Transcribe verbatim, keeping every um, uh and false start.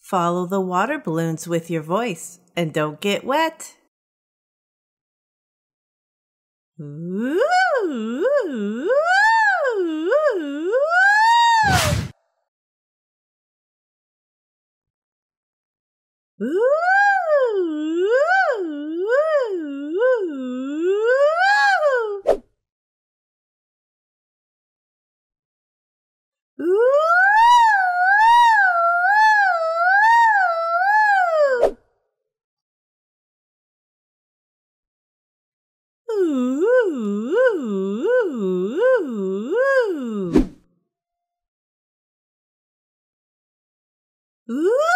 Follow the water balloons with your voice and don't get wet. Ooh, ooh, ooh, ooh. Ooh.